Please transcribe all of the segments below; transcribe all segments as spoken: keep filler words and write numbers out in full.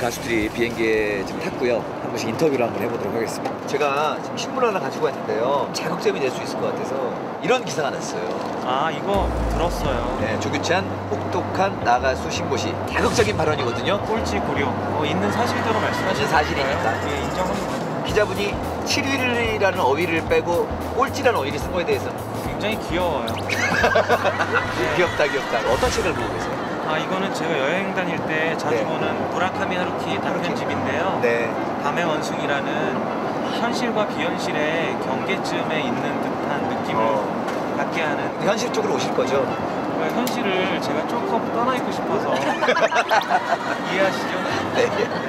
가수들이 비행기에 지금 탔고요. 한 번씩 인터뷰를 한번 해보도록 하겠습니다. 제가 지금 신문 하나 가지고 왔는데요. 자극점이 될 수 있을 것 같아서 이런 기사가 났어요. 아, 이거 들었어요. 네, 조규찬 혹독한 나가수 신고시. 자극적인 발언이거든요. 꼴찌 고려. 어, 있는 사실대로 말씀하시는 사실이니까. 예, 인정합니다. 기자분이 칠 위라는 어휘를 빼고 꼴찌라는 어휘를 쓴 거에 대해서는 굉장히 귀여워요. 귀엽다 귀엽다. 어떤 책을 보고 계세요? 아, 이거는 제가 여행 다닐 때 자주 네. 보는 무라카미 하루키 단편집인데요. 네. 밤의 원숭이라는 현실과 비현실의 경계쯤에 있는 듯한 느낌을 어. 갖게 하는 현실 쪽으로 오실 거죠? 그 현실을 제가 조금 떠나 있고 싶어서 이해하시죠? 네.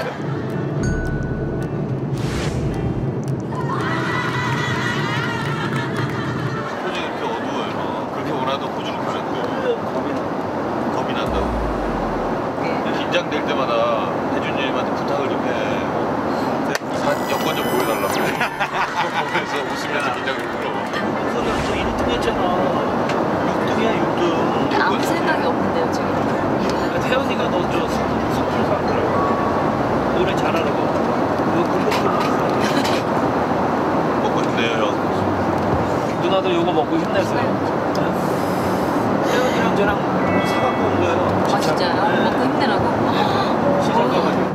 표정이 이렇게 어두워요. 그렇게 원하던 포즈를 보냈고 겁이 나. 겁이 난다고? 긴장될 때마다 혜준님한테 부탁을 좀 해. 사 여권 좀 보여달라고. 보면서 웃으면서 긴장을 풀어. 그거는 또 일 등 했잖아. 육 등이야, 육 등. 아무 생각이 없는데요, 지금. 태연이가 너저 선물 사더라고. 노래 잘하는 거. 그거 금방 먹고 있네요. 누나도 요거 먹고 힘내세요. 태연이랑 저랑 사갖고 온 거예요. 아, 진짜요? 네. 먹고 힘내라고? 시장 가가지고.